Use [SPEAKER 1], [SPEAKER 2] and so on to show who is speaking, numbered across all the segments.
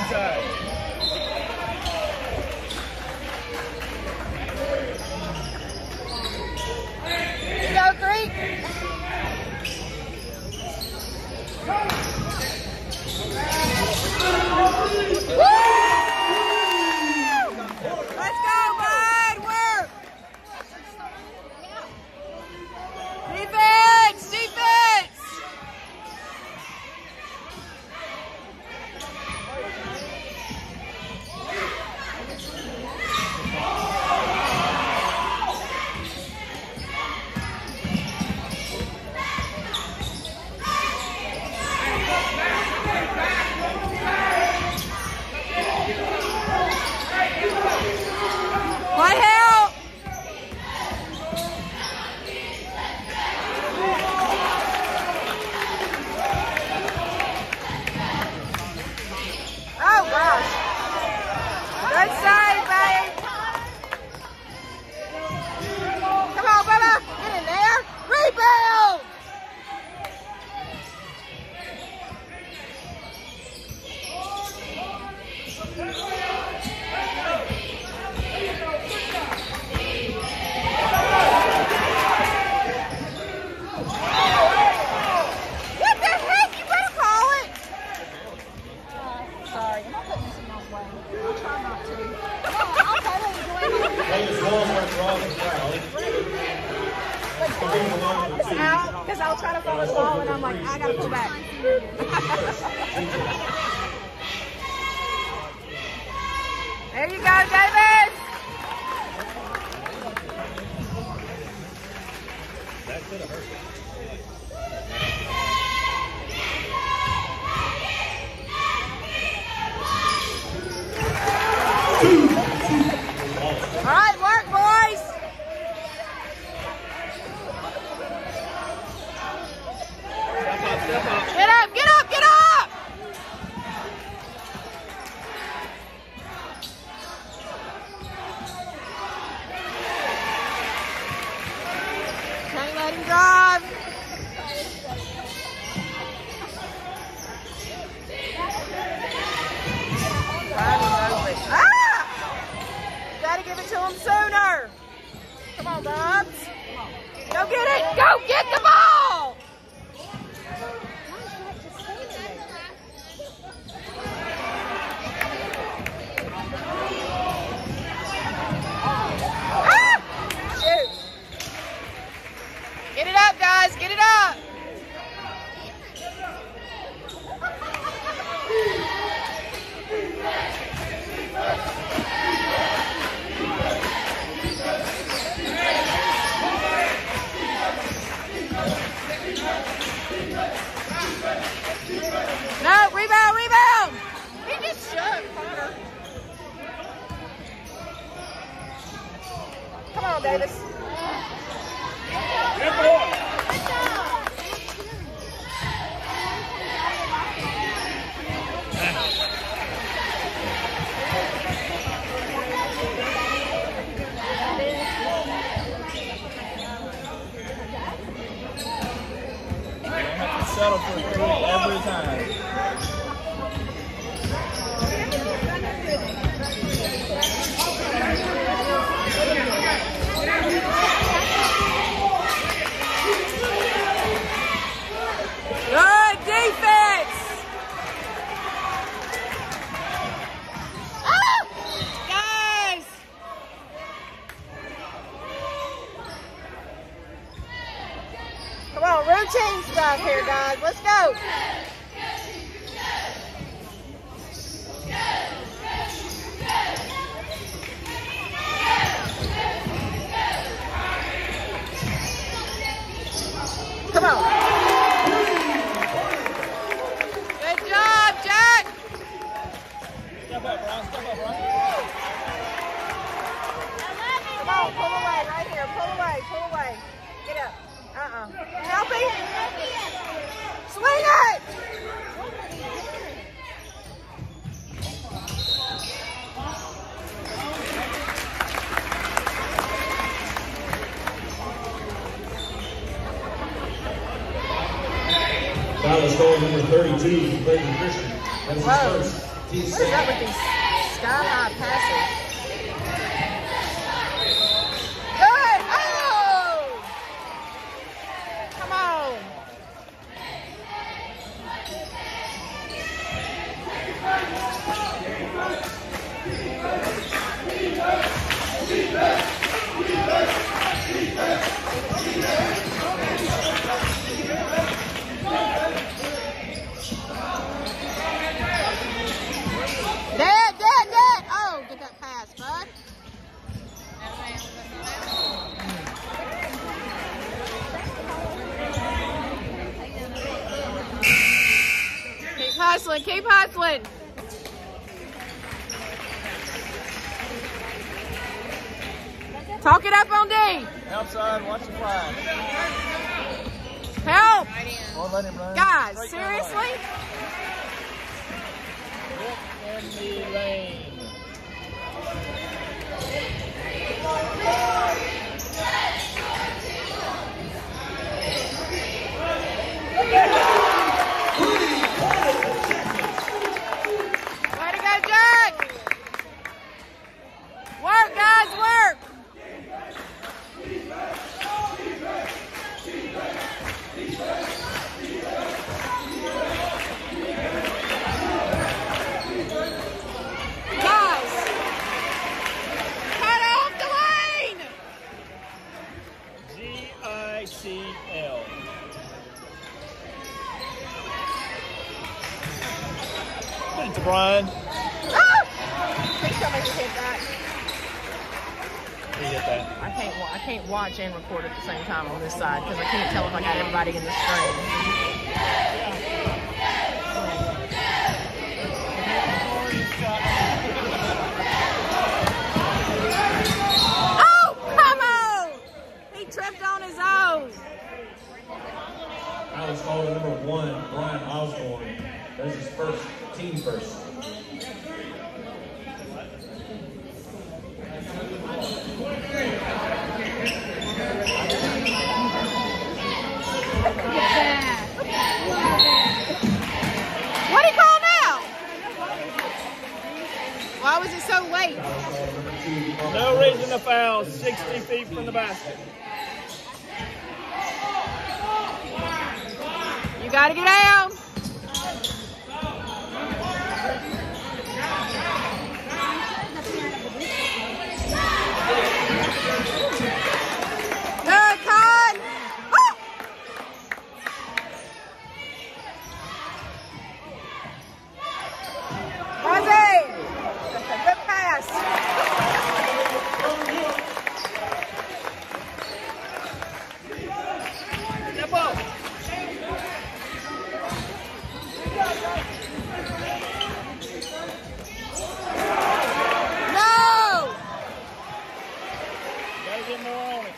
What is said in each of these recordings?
[SPEAKER 1] inside.
[SPEAKER 2] Go, Creek. Let's go, bud. Work. Defense. Defense. What help? Oh gosh. Good save, babe. Come on, Bubba. Get in there. Rebound. What the heck? You better call it. Sorry, I'm not putting this in my way. I'll try not to. I'll totally enjoy it. It's out because I'll try to throw the ball and I'm like, I gotta pull back. There you go, Davis.
[SPEAKER 1] That could have hurt.
[SPEAKER 2] All right, work, boys.
[SPEAKER 1] Step up.
[SPEAKER 2] Get up, get up, get up. Can't let him drive. Ah! Gotta give it to him sooner. Come on, Bubs. Go get it. Go get the ball. Ah! Shoot. Get it up, guys. Get it up. No, rebound, rebound. He just shoved Connor. Come on, Davis.
[SPEAKER 1] Good boy. Settle for 3 every time.
[SPEAKER 2] Good defense. Ah! Guys. Come on, routine stuff here, guys. Let's go. Come on. Good job, Jack.
[SPEAKER 1] Step up, Ron. Step up, Ron.
[SPEAKER 2] Come on, pull away right here. Pull away, pull away. Get up. Helping. Swing it.
[SPEAKER 3] Foul is called number 32 from Clayton Christian. That's his first.
[SPEAKER 2] What is up with these sky-high passes? Good! Oh! Come on! Dead! Oh, get that pass, bud. Keep hustling. Talk it up on D.
[SPEAKER 1] Outside, watch the flag.
[SPEAKER 2] Help!
[SPEAKER 1] Won't let him run.
[SPEAKER 2] Guys,
[SPEAKER 1] Straight
[SPEAKER 2] seriously?
[SPEAKER 1] in the lane.
[SPEAKER 2] Way to go, Jack! Work, guys, work! Guys! Cut off the lane!
[SPEAKER 1] GICL. Good, Brian.
[SPEAKER 2] Ah! Please don't make me hit that.
[SPEAKER 1] You get that.
[SPEAKER 2] I can't watch and record at the same time on this side because I can't tell if I got everybody in the screen. Oh, come on! He tripped on his own.
[SPEAKER 3] I was calling number 1, Brian Osborne. That's his first team first.
[SPEAKER 2] What do you call now? Why was it so late?
[SPEAKER 1] No reason to foul. 60 feet from the basket.
[SPEAKER 2] You gotta get down. Good, Con. Woo! Ozzy. Good pass.
[SPEAKER 1] Step up.
[SPEAKER 2] No.
[SPEAKER 1] Gotta get more on it.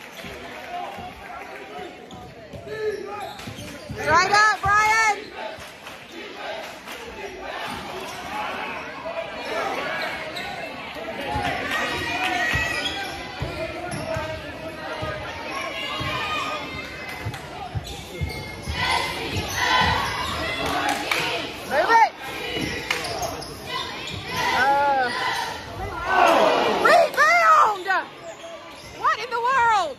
[SPEAKER 2] Right up, Brian. Move it. Rebound. What in the world?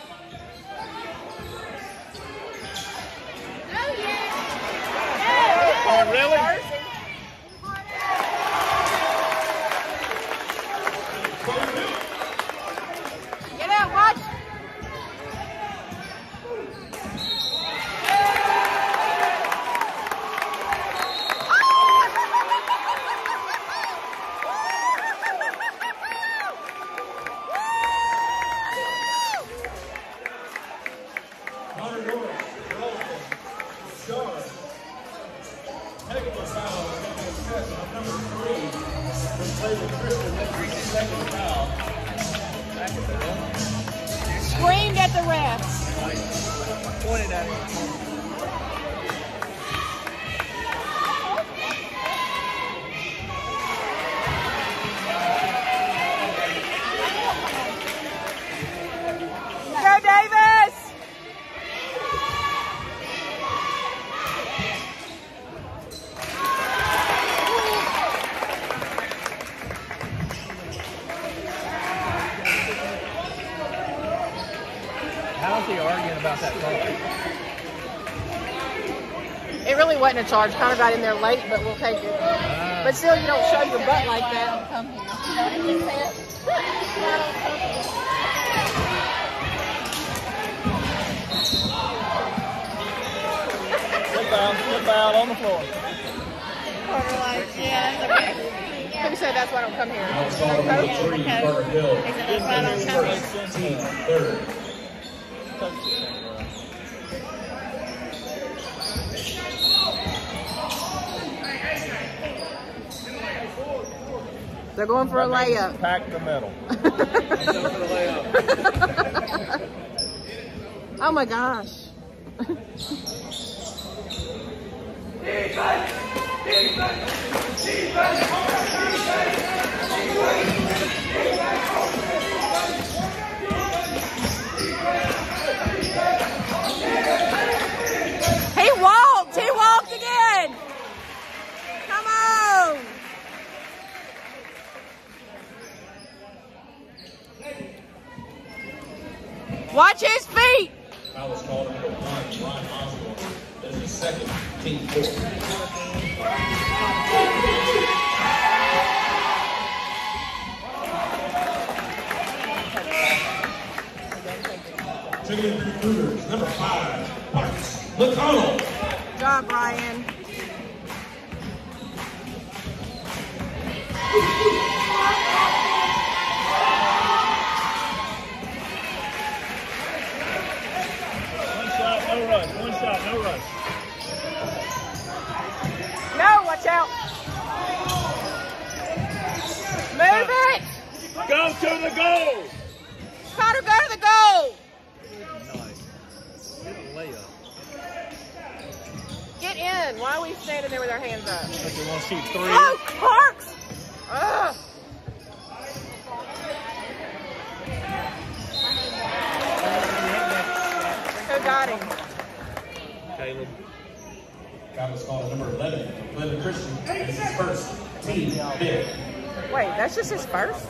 [SPEAKER 1] Oh, really?
[SPEAKER 2] Get out, watch.
[SPEAKER 3] Connor Norris, Rolfo, Shar. Heck of a foul. Number 3. From Taylor Christian, that's his second foul.
[SPEAKER 2] Screamed at the refs.
[SPEAKER 1] Pointed at him.
[SPEAKER 2] Go, Davis!
[SPEAKER 1] he arguing about that call?
[SPEAKER 2] It really wasn't a charge. Kind of got in there late, but we'll take it. But still, you don't show your butt like that. Come here.
[SPEAKER 1] Flip out on the floor.
[SPEAKER 2] Who said that's why I don't come here?
[SPEAKER 3] Third.
[SPEAKER 2] They're going for a layup.
[SPEAKER 1] Pack the metal.
[SPEAKER 2] Oh my gosh. He walked again. Come on. Watch his feet.
[SPEAKER 3] Foul was called on number 1, Brian Osborne. That's his second, team foul. Trinity Cougars, number 5, Parks McConnell.
[SPEAKER 2] Good job, Brian.
[SPEAKER 1] One shot, no rush.
[SPEAKER 2] No, watch out. Move it.
[SPEAKER 1] Go to the goal.
[SPEAKER 2] Connor, go to the goal.
[SPEAKER 1] Nice. Get a layup.
[SPEAKER 2] Get in. Why are we standing there with our hands up?
[SPEAKER 1] But you want to shoot 3.
[SPEAKER 2] Oh, Parks. Ugh. Who got him?
[SPEAKER 1] Caleb.
[SPEAKER 3] Foul was called on number 11, Glenn Christian. That's his first, team fifth.
[SPEAKER 2] Wait, that's just his first?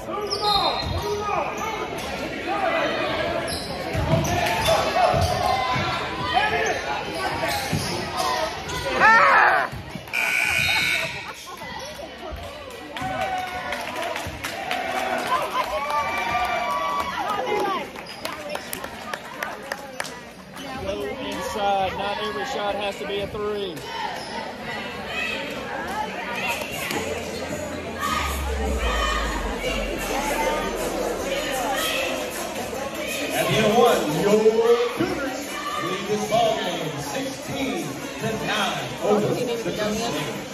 [SPEAKER 2] Ah!
[SPEAKER 1] Go inside. Not every shot has to be a 3.
[SPEAKER 3] At the end of 1, your Cougars lead this ball game 16-9 over the Christian.